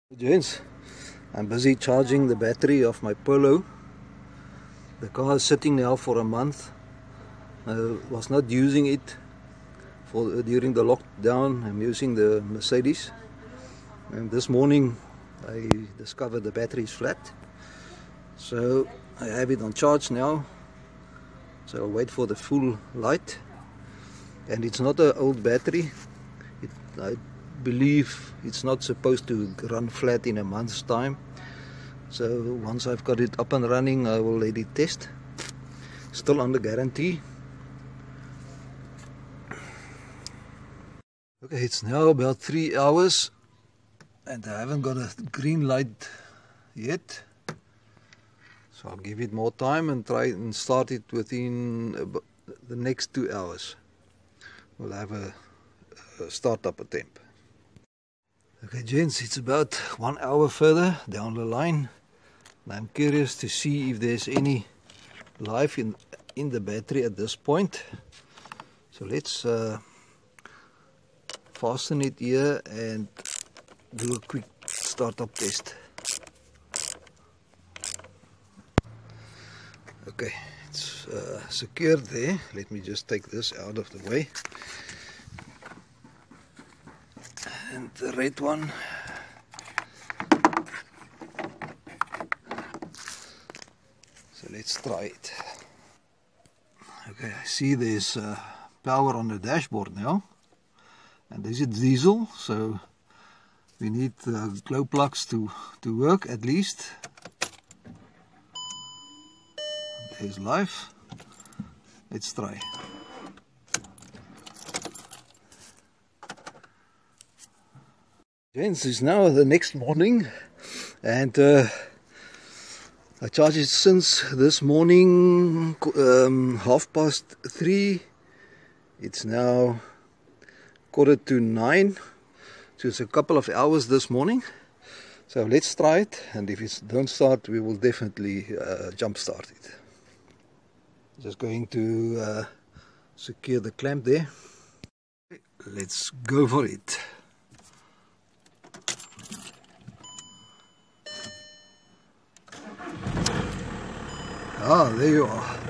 Gents, I'm busy charging the battery of my Polo. The car is sitting now for a month. I was not using it during the lockdown. I'm using the Mercedes, and this morning I discovered the battery is flat, so I have it on charge now. So I'll wait for the full light, and it's not an old battery. I believe it's not supposed to run flat in a month's time. So once I've got it up and running, I will let it test. Still under guarantee. Okay, it's now about 3 hours and I haven't got a green light yet. So I'll give it more time and try and start it within the next 2 hours. We'll have a startup attempt. Okay gents, it's about 1 hour further down the line. And I'm curious to see if there's any life in the battery at this point. So let's fasten it here and do a quick startup test. Okay, it's secured there. Let me just take this out of the way. And the red one. So let's try it. Okay, I see there's power on the dashboard now. And this is diesel, so we need glow plugs to work at least. There's life. Let's try. Gents, it's now the next morning, and I charged it since this morning 3:30. It's now 9:15, so it's a couple of hours this morning. So let's try it, and if it don't start, we will definitely jump start it. Just going to secure the clamp there. Let's go for it. Ah, there you are.